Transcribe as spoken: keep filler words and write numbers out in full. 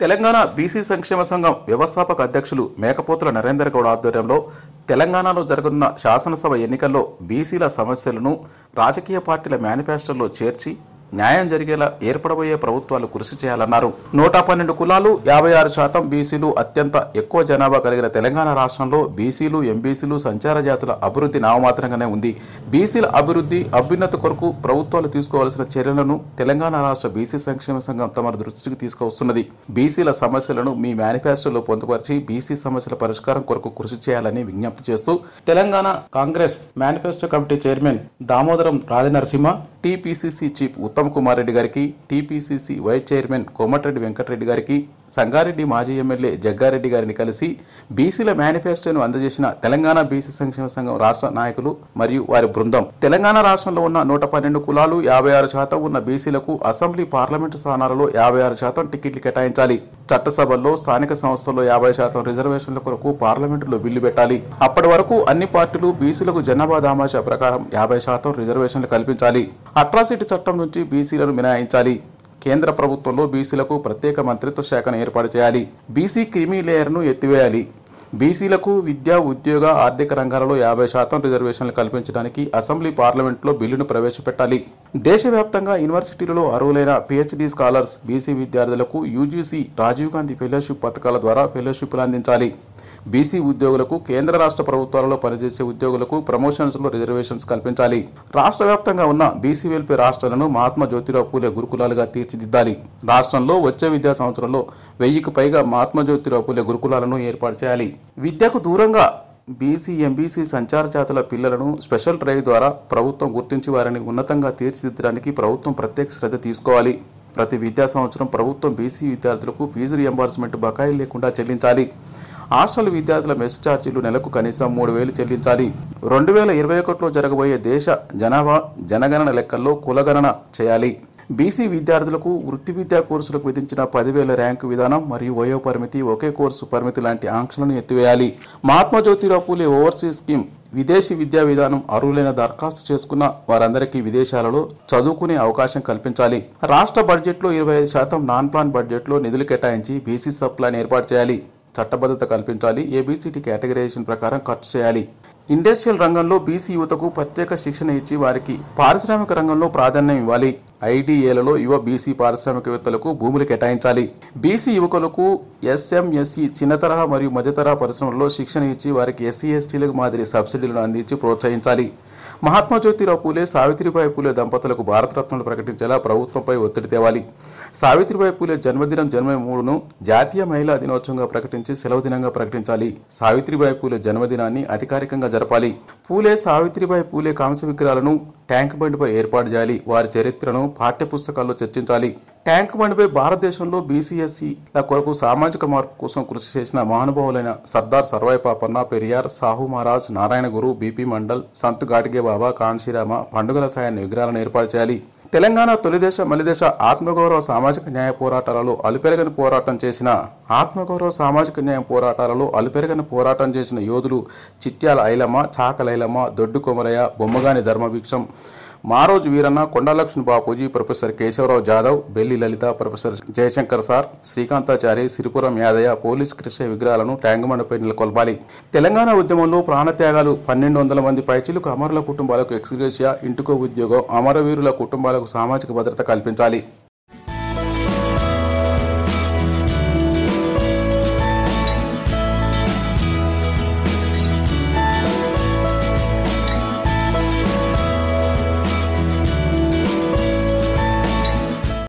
Telangana BC సంక్షేమ సంఘం వ్యవస్థాపక అధ్యక్షులు మేకపోతుల నరేందర్ గౌడ్ ఆధ్వర్యంలో తెలంగాణలో జరగనున్న శాసనసభ ఎన్నికల్లో బీసీల సమస్యలను రాజకీయ పార్టీల మేనిఫెస్టోలో చేర్చి న్యాయం జరిగేలా ఏర్పడబోయే ప్రభుత్వాలు కృషి చేయాలన్నారు. నూట పన్నెండు కులాలు యాభై ఆరు శాతం బీసీలు అత్యంత ఎక్కువ జనాభా కలిగిన తెలంగాణ రాష్ట్రంలో బీసీలు ఎంబీసీలు సంచార జాతుల అభివృద్ధి నామమాత్రంగానే ఉంది. బీసీల అభివృద్ధి అభ్యున్నతి కొరకు ప్రభుత్వాలు తీసుకోవాల్సిన చర్యలను తెలంగాణ రాష్ట్ర బీసీ సంక్షేమ సంఘం తమ దృష్టికి తీసుకువస్తున్నది. బీసీల సమస్యలను మీ మేనిఫెస్టోలో పొందుపరిచి బీసీ సమస్యల పరిష్కారం కొరకు కృషి చేయాలని విజ్ఞప్తి చేస్తూ Telangana Congress manifesto committee chairman Damodaram Rajanarasimha, TPCC chief Uttam Kumar Reddy గారికి, TPCC vice chairman Komatireddy Venkatreddy గారికి, సంగారెడ్డి మాజీ ఎమ్మెల్యే జగ్గారెడ్డి గారిని కలిసి బీసీల మేనిఫెస్టోను అందజేసిన తెలంగాణ బీసీ సంక్షేమ సంఘం రాష్ట్ర నాయకులు మరియు వారి బృందం తెలంగాణ రాష్ట్రంలో ఉన్న నూట పన్నెండు కులాలు యాభై ఆరు శాతం ఉన్న బీసీలకు అసెంబ్లీ పార్లమెంటు స్థానాలలో యాభై ఆరు శాతం టికెట్లు కేటాయించాలి. చట్టసభల్లో స్థానిక సంస్థల్లో యాభై శాతం రిజర్వేషన్ల కొరకు పార్లమెంటులో బిల్లు పెట్టాలి. అప్పటి వరకు అన్ని పార్టీలు బీసీలకు జనాభా దామాషా ప్రకారం యాభై శాతం రిజర్వేషన్లు కల్పించాలి. అట్రాసిటీ చట్టం నుంచి బీసీలను మినహాయించాలి. కేంద్ర ప్రభుత్వంలో బీసీలకు ప్రత్యేక మంత్రిత్వ శాఖను ఏర్పాటు చేయాలి. బీసీ క్రిమీ లేయర్ను ఎత్తివేయాలి. బీసీలకు విద్యా, ఉద్యోగ, ఆర్థిక రంగాలలో యాభై శాతం రిజర్వేషన్లు కల్పించడానికి అసెంబ్లీ పార్లమెంట్లో బిల్లును ప్రవేశపెట్టాలి. దేశవ్యాప్తంగా యూనివర్సిటీలలో అర్హులైన పీహెచ్డీ స్కాలర్స్ బీసీ విద్యార్థులకు యూజీసీ రాజీవ్ గాంధీ ఫెలోషిప్ పథకాల ద్వారా ఫెలోషిప్లు అందించాలి. బీసీ ఉద్యోగులకు కేంద్ర రాష్ట్ర ప్రభుత్వాలలో పనిచేసే ఉద్యోగులకు ప్రమోషన్స్ లో రిజర్వేషన్స్ కల్పించాలి. రాష్ట్ర వ్యాప్తంగా ఉన్న బీసీ వెల్ఫేర్ హాస్టళ్లను మహాత్మా జ్యోతిరావు పూలే గురుకులాలుగా తీర్చిదిద్దాలి. రాష్ట్రంలో వచ్చే విద్యా సంవత్సరంలో వెయ్యికి పైగా మహాత్మా జ్యోతిరావు పూలే గురుకులాలను ఏర్పాటు చేయాలి. విద్యకు దూరంగా బీసీ, ఎంబీసీ సంచార జాతుల పిల్లలను స్పెషల్ డ్రైవ్ ద్వారా ప్రభుత్వం గుర్తించి వారిని ఉన్నతంగా తీర్చిదిద్దడానికి ప్రభుత్వం ప్రత్యేక శ్రద్ధ తీసుకోవాలి. ప్రతి విద్యా సంవత్సరం ప్రభుత్వం బీసీ విద్యార్థులకు ఫీజు రియంబర్స్మెంట్ బకాయిలు లేకుండా చెల్లించాలి. హాస్టల్ విద్యార్థుల మెస్ ఛార్జీలు నెలకు కనీసం మూడు వేలు చెల్లించాలి. రెండు వేల ఇరవై ఒకటిలో జరగబోయే దేశ జనాభా జనగణన లెక్కల్లో కులగణన చేయాలి. బీసీ విద్యార్థులకు వృత్తి విద్యా కోర్సులకు విధించిన పదివేల ర్యాంకు విధానం మరియు వయో పరిమితి, ఒకే కోర్సు పరిమితి లాంటి ఆంక్షలను ఎత్తివేయాలి. మహాత్మా జ్యోతిరావు పూలే ఓవర్సీస్ స్కీమ్ విదేశీ విద్యా విధానం అర్హులైన దరఖాస్తు చేసుకున్న వారందరికీ విదేశాలలో చదువుకునే అవకాశం కల్పించాలి. రాష్ట్ర బడ్జెట్లో ఇరవై ఐదు శాతం నాన్ ప్లాన్ బడ్జెట్లో నిధులు కేటాయించి బీసీ సబ్ ప్లాన్ ఏర్పాటు చేయాలి. చట్టబద్ధత కల్పించాలి. ఏబీసీటీ కేటగరైజేషన్ ప్రకారం ఖర్చు చేయాలి. ఇండస్ట్రియల్ రంగంలో బీసీ యువతకు ప్రత్యేక శిక్షణ ఇచ్చి వారికి పారిశ్రామిక రంగంలో ప్రాధాన్యం ఇవ్వాలి. ఐడీఏలలో యువ బీసీ పారిశ్రామికవేత్తలకు భూములు కేటాయించాలి. బీసీ యువకులకు ఎస్ఎంఎస్ఈ చిన్న తరహా మరియు మధ్య తరహా పరిశ్రమల్లో శిక్షణ ఇచ్చి వారికి ఎస్సీ ఎస్టీలకు మాదిరి సబ్సిడీలను అందించి ప్రోత్సహించాలి. మహాత్మా జ్యోతిరావు పూలే, సావిత్రిబాయి పూలే దంపతులకు భారతరత్నాలు ప్రకటించేలా ప్రభుత్వంపై ఒత్తిడి తేవాలి. సావిత్రిబాయి పూలే జన్మదినం జనవరి మూడును జాతీయ మహిళా దినోత్సవంగా ప్రకటించి సెలవు దినంగా ప్రకటించాలి. సావిత్రిబాయి పూలే జన్మదినాన్ని అధికారికంగా జరపాలి. పూలే, సావిత్రిబాయి పూలే కాంస్య విగ్రహాలను ట్యాంక్ బండిపై ఏర్పాటు చేయాలి. వారి చరిత్రను పాఠ్య పుస్తకాల్లో చర్చించాలి. ట్యాంక్ బండిపై భారతదేశంలో బీసీ, ఎస్సీల కొరకు సామాజిక మార్పు కోసం కృషి చేసిన మహానుభావులైన సర్దార్ సర్వాయి పాపన్న, పెరియార్, సాహు మహారాజ్, నారాయణ గురు, బీపీ మండల్, సంత్ గాడ్గే బాబా, కాన్షీరామ, పండుగల సాయాన్ని విగ్రహాలను ఏర్పాటు చేయాలి. తెలంగాణ తొలిదేశ మలిదేశ ఆత్మగౌరవ సామాజిక న్యాయ పోరాటాలలో అలుపెరగని పోరాటం చేసిన ఆత్మగౌరవ సామాజిక న్యాయ పోరాటాలలో అలుపెరగని పోరాటం చేసిన యోధులు Chityal Ailamma, Chakalailamma, Doddi Komaraiah, Bommagani Dharmabhiksham, Maroju Veeranna, Kondalakshmi Bapuji, professor Keshavarao Jadhav, Belli Lalitha, professor Jayashankar sir, Srikanthachari, Siripuram Yadaiah, police Krishna విగ్రహాలను ట్యాంగుమండపై నెలకొల్పాలి. తెలంగాణ ఉద్యమంలో ప్రాణత్యాగాలు పన్నెండు వందల మంది పైచిలకు అమరుల కుటుంబాలకు ఎక్స్గ్రేషియా, ఇంటికో ఉద్యోగం, అమరవీరుల కుటుంబాలకు సామాజిక భద్రత కల్పించాలి.